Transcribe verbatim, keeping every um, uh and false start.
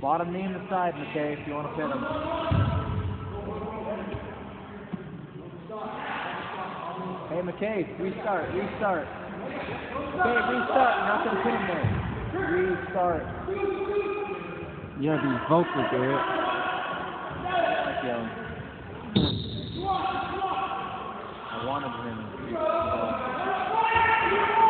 Bottom knee in the side, McKay, if you want to pin him. Hey, McKay, restart, restart. McKay, restart. You're not going to pin him there. Restart. You gotta be vocal, Garrett. Like yelling. I wanted him to be